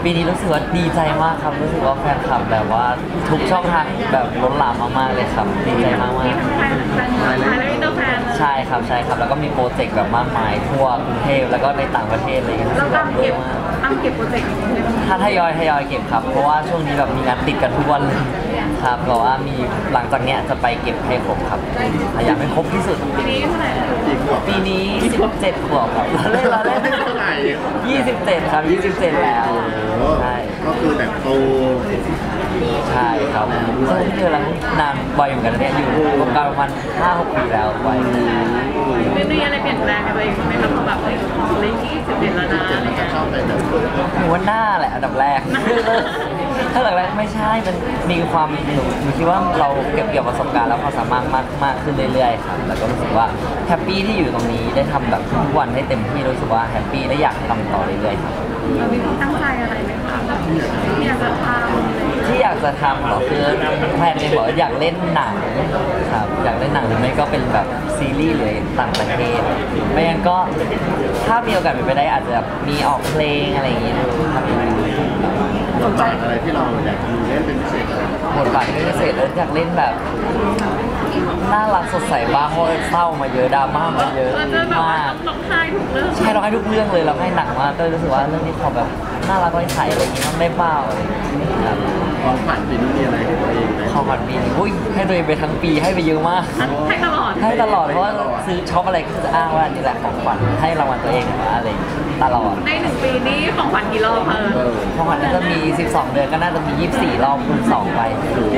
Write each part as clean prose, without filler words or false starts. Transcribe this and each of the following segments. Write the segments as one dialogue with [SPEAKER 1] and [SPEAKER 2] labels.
[SPEAKER 1] ปีนี้รู้สึกว่าดีใจมากครับรู้สึกว่าแฟนคลับแบบว่าทุกช่องทางแบบล้นหลามมากๆเลยครับดีใจมาก
[SPEAKER 2] มีทั้งแฟนและอินเตอร์แฟน
[SPEAKER 1] ๆใช่ครับแล้วก็มีโปรเจกต์แบบมากมายทั่วกรุงเทพแล้วก็ในต่างประเทศเลย
[SPEAKER 2] เราตั้งเก็บโปรเจกต์
[SPEAKER 1] ถ้าทยอยเก็บครับเพราะว่าช่วงนี้แบบมีงานติดกันทุกวันเลยครับเพราะว่ามีหลังจากเนี้ยจะไปเก็บให้ครบครับพยายามให้ครบที่สุด
[SPEAKER 2] ปีนี้เท่าไหร่
[SPEAKER 1] ปีนี้17ขวบครับเราเล่น
[SPEAKER 3] เท่าไหร่
[SPEAKER 1] 27ครับ27แล้วใช่
[SPEAKER 3] ก็คือแบบโต
[SPEAKER 1] ใช่ครับใช่ที่เรานานวัยเหมือนกันเนี่ยอยู่วงการประมาณ5-6 ปีแล้ววัย
[SPEAKER 2] มีอะไรเปลี่ยนแปลงอะไรไหมครับแบบใน21แล้วนะ
[SPEAKER 3] มันจะเข้าไปแบบ
[SPEAKER 1] หนูว่าหน้าแหละอันดับแรกถ้าหลักแรกไม่ใช่มันมีความหนูคิดว่าเราเก็บเกี่ยวประสบการณ์แล้วความสามารถมากขึ้นเรื่อยๆครับแล้วก็รู้สึกว่าแฮปปี้ที่อยู่ตรงนี้ได้ทำแบบทุกวันให้เต็มที่รู้สึกว่าแฮปปี้และอยากทำต่อเรื่อยๆครับ
[SPEAKER 2] เรามีความตั้งใจอะไรไหมคะที่อยากจะทำ
[SPEAKER 1] ที่อยากจะทำหรอคือแพนเนี่ยบอกอยากเล่นหนังครับอยากเล่นหนังหรือไม่ก็เป็นแบบซีรีส์หรือต่างประเทศไม่งั้นก็ถ้ามีโอกาสเป็นไปได้อาจจะมีออกเพลงอะไรอย่างงี้ดูทำอะไร
[SPEAKER 3] บทบาทอะไรที่เราอยากเล่นเป็นพิเศษ
[SPEAKER 1] บทบาทเป็นพิเศษอยากเล่นแบบน่ารักสดใสบ้างเพราะเศร้ามาเยอะดราม่ามาเยอะมาก
[SPEAKER 2] ร้องไห้ทุกเรื่อง
[SPEAKER 1] ใช่ร้องไห้ทุกเรื่องเลยเราให้หนักมากก็รู้สึกว่าเรื่องนี้ขอแบบน่ารักไว้ใส่อะไรอย่างงี้มันได้เปล่าอะไรอย่างงี้ครับ
[SPEAKER 3] ของขวัญปีนี้มีอะไรให้ตัวเองไหม
[SPEAKER 1] ของขวัญปีนี้อุ้ยให้ตัวเองไปทั้งปีให้ไปเยอะมาก
[SPEAKER 2] ให้ตลอ
[SPEAKER 1] ดเพราะว่าซื้อช็อปอะไรก็จะอ้างว่านี่แหละของขวัญให้รางวัลตัวเองอะไรตลอด
[SPEAKER 2] ใน1 ปีนี้ของขวัญกี่รอบคะ
[SPEAKER 1] ของขวัญน่าจะมี12 เดือนก็น่าจะมี24 รอบคูณ2ไป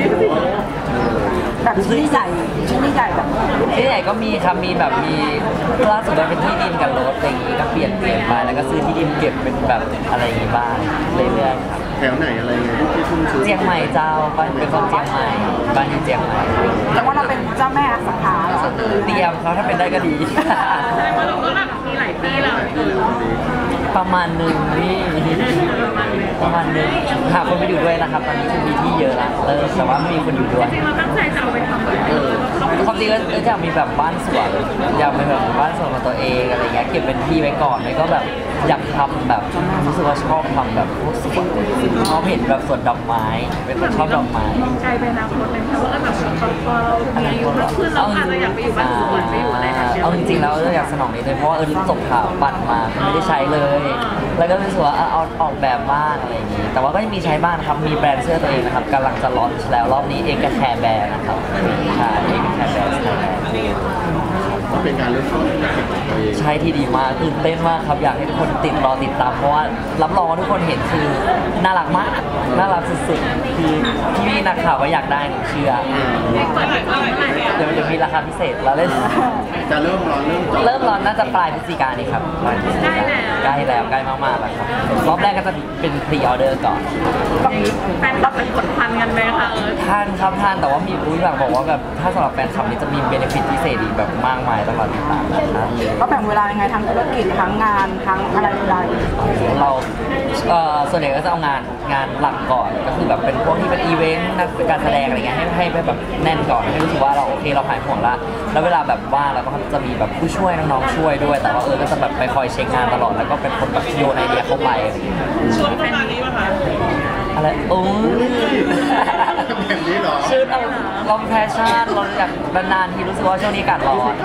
[SPEAKER 4] แบบชิ้นใหญ่แบบ
[SPEAKER 1] ที่ใหญ่ก็มีครับมีแบบมีล่าสุดเป็นที่ดินกับรถอะไรอย่างงี้ก็เปลี่ยนไปแล้วก็ซื้อที่ดินเก็บเป็นแบบอะไรอย่างงี้บ้างเรื่อยๆครับ
[SPEAKER 3] แถวไหนอะไรไงที่ทุ่มซื้อ
[SPEAKER 1] เชียงใหม่เจ้าเป็นคนเชียงใหม่บ้านอยู่เชียงใหม่
[SPEAKER 4] แต่ว่าเราเป็นเจ้าแม่อสังหาเหรอ
[SPEAKER 1] เตรียมเขาถ้าเป็นได้ก็ดี
[SPEAKER 2] แสดงว่าเราก็แบบมีหลายปีแล้ว
[SPEAKER 1] ประมาณนึงนี่ประมาณนึงหาคนไปอยู่ด้วยนะครับตอนนี้คือมีที่เยอะแล้วแต่ว่ามีคนอยู่ด้วย
[SPEAKER 2] จริงเราตั้งใจจะเอาไปทำอะไร
[SPEAKER 1] ความจริงก็อยากมีแบบบ้านสวนอยากมีแบบบ้านสวนของตัวเองอะไรเงี้ยเก็บเป็นที่ไว้ก่อนแล้วก็แบบอยากทำแบบรู้สึกว่าชอบทำแบบพวกสวนชอบเห็นแบบสวนดอกไม้เป็นคนชอบดอกไม้
[SPEAKER 2] ไกลไปนะคนเลยเพราะว่าแบบพอเรามีอายุมากขึ้นเราอาจจะอยากไปอยู่บ้านสวนไปอยู่อะไรแบบนี้
[SPEAKER 1] เอาจริงๆแล้วอยากสนองนี้เลยเพราะว่าจบข่าวปั่นมาไม่ได้ใช้เลยแล้วก็รู้สึกว่าเอาออกแบบบ้างอะไรอย่างนี้แต่ว่าก็ยังมีใช้บ้างครับมีแบรนด์เสื้อตัวเองนะครับกำลังจะลอนช์แล้วรอบนี้เอกแคร์แบรนด์นะครับใช่เอกแคร์แบรนด์
[SPEAKER 3] ก็เป็นการเริ่มต้น
[SPEAKER 1] ใช่ที่ดีมากตื่นเต้นมากครับอยากให้ทุกคนรอติดตามเพราะว่ารับรองว่าทุกคนเห็นคือน่ารักมากน่ารักสุดๆคือพี่นักข่าวก็อยากได้เชื่อเดี๋ยวมีราคาพิเศษเราเล่น
[SPEAKER 3] จะเริ่ม
[SPEAKER 1] ร้อนน่าจะปลายพฤศจิกายนนี้ครับใกล้มากๆแล้วครับรอบแรกก็จะเป็นพรีออเดอร์ก่อน
[SPEAKER 2] แฟนคลับเป็นกดทันกันไหมคะ
[SPEAKER 1] ท่านแต่ว่ามีผู้อยากบอกว่าแบบถ้าสำหรับแฟนคลับนี้จะมีเบเนฟิตพิเศษอีกแบบมากมายตลอดติดตามนะครับ
[SPEAKER 4] ก็แบ่งเวลายังไงทั้งธุรกิจทั้งงานทั้งอะไร
[SPEAKER 1] เราส่วนใหญ่ก็จะเอางานหลักก่อนก็คือแบบเป็นพวกที่เป็นอีเวนต์นักการแสดงอะไรเงี้ยให้แบบแน่นก่อนให้รู้สึกว่าเราโอเคเราหายห่วงแล้วเวลาแบบว่างเราก็จะมีแบบผู้ช่วยน้องๆช่วยด้วยแต่ว่าก็จะแบบไปคอยเช็คงานตลอดแล้วก็เป็นคนแบบโยนไอเดียเข้าไป
[SPEAKER 2] ชวนประมาณนี้ป่ะคะ
[SPEAKER 1] อะไรโอ้
[SPEAKER 3] แบบนี้หรอ
[SPEAKER 1] ชื่อลองแพชชั่นเราอยากนานๆทีรู้สึกว่าช่วงนี้อากาศร้อน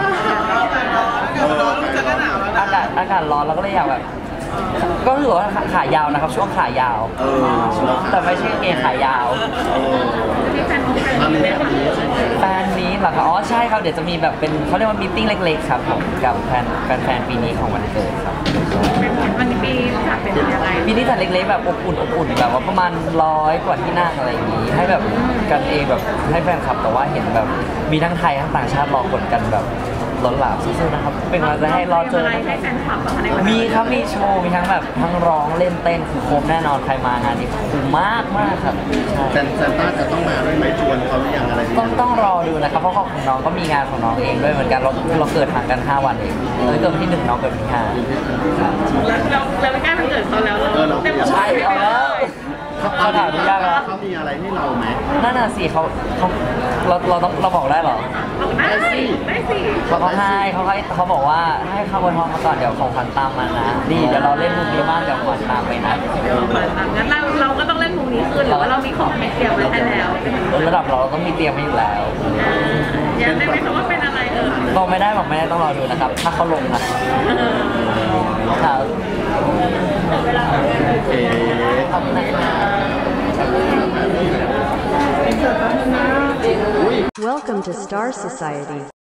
[SPEAKER 1] อากาศร้อนเราก็เลยอยากแบบก็ถือว่าขายาวนะครับช่วงขายาวแต่ไม่ใช่เกงขายาวแฟนนี้เหรอครับอ๋อใช่ครับเดี๋ยวจะมีแบบเป็นเขาเรียกว่ามีตติ้งเล็กๆครับผมกับแฟนปีนี้ของวันเกิดครับ
[SPEAKER 2] มันปีจัดเป็นยังไง
[SPEAKER 1] ปีนี้จัดเล็กๆแบบอบอุ่นแบบว่าประมาณ100 กว่าที่นั่งอะไรอย่างนี้ให้แบบกันเองแบบให้แฟนคลับแต่ว่าเห็นแบบมีทั้งไทยทั้งต่างชาติรอกดกันแบบล้นหลามสู้ๆนะครับเป็นกำลังใจให้รอเจอมีครับมีโชว์มีทั้งแบบทั้งร้องเล่นเต้นคือครบแน่นอนใครมางานนี้คุ้มมากครับ
[SPEAKER 3] แซนต้าจะต้องมาด้วยไหมชวนเขาหรือยังอะไร
[SPEAKER 1] ต้องรอดูนะครับเพราะของน้องก็มีงานของน้องเองด้วยเหมือนกันเราเกิดห่างกัน5 วันเองเกิดวันที่1น้องเกิดวันที่5
[SPEAKER 2] แล้วไม่ใกล้วันเกิดเขาแล้ว
[SPEAKER 1] ใช่เอาแล้วเขาถามทุกอย่างแล้ว
[SPEAKER 3] เขามีอะไรให้เราไหม
[SPEAKER 1] นั่นน่ะสิเขาเราบอกได้เหรอ
[SPEAKER 2] บอกได้ได้สิ
[SPEAKER 1] เขาบอกว่าให้ข้าวบนท้องมาก่อนเดี๋ยวของขวัญตามมานะนี่เดี๋ยวเราเล่นมุกนี้บ้างเดี๋ยวของขวัญตามไปนะ
[SPEAKER 2] เดี๋ยวมาตามงั้นเราก็ต้องเล่นมุมนี้ขึ้นหรือว่าเรามีของให้เตรียมไว้ให้แล้ว
[SPEAKER 1] ระดับเราต้องมีเตรียมไว้อยู่แล้ว
[SPEAKER 2] ยังได้ไหมคะว่าเป็นอะไร
[SPEAKER 1] บอกไม่ได้ต้องรอดูนะครับ ถ้าเขาลงนะครับ
[SPEAKER 3] โอเค
[SPEAKER 1] ขอบคุณนะครับ
[SPEAKER 3] อุ้ย
[SPEAKER 5] Welcome to Star Society.